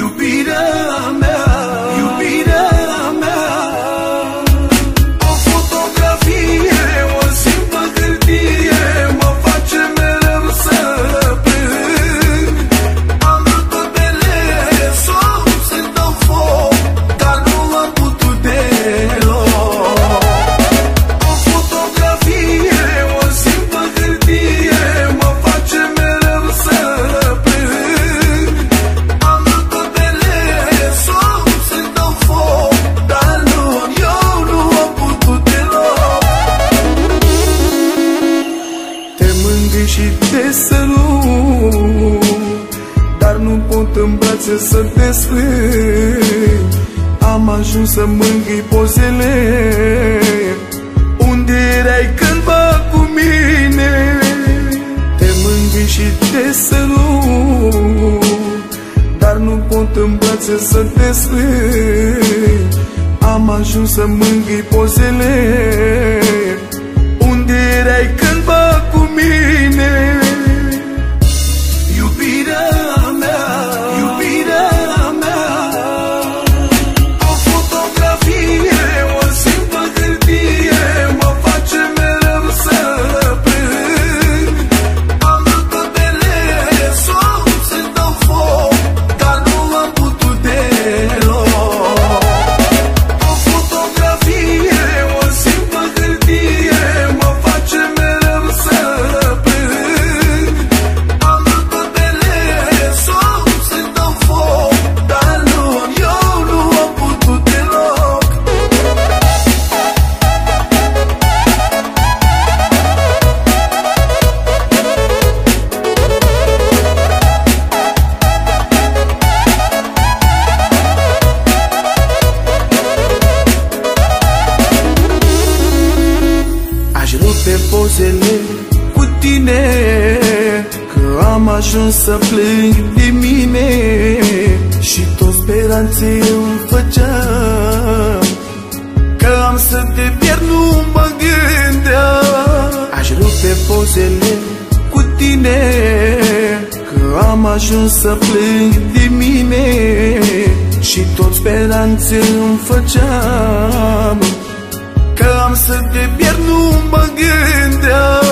Iubirea mea, iubirea mea. O fotografie, o simplă hârtie mă face mereu să plâng. Am vrut toatele să-i dau foc, dar nu am putut deloc. O fotografie, o simplă hârtie mă face mereu să plâng. Am vrut toatele să-i dau foc, dar eu nu am putut deloc. Te mângâi și te sărut, dar nu pot în brațe să te strâng. Am ajuns să mângâi pozele unde erai cândva cu mine. Te mângâi și te sărut, dar nu pot în brațe să te strâng. Am ajuns să mângâi pozele unde erai cândva cu mine. Iubirea mea, iubirea mea. O fotografie, o simplă hârtie mă face mereu să plâng. Am vrut toatele să-i dau foc, dar nu am putut deloc. O fotografie, o simplă hârtie mă face mereu să plâng. Am vrut toatele să-i dau foc, dar eu nu am putut deloc. Aș rupe pozele cu tine, că am ajuns să plâng de mine. Și toți speranțe îmi făceam, că am să te pierd, nu mă gândeam. Aș rupe pozele cu tine, că am ajuns să plâng de mine. Și toți speranțe îmi făceam, că am să te pierd, nu mă gândeam.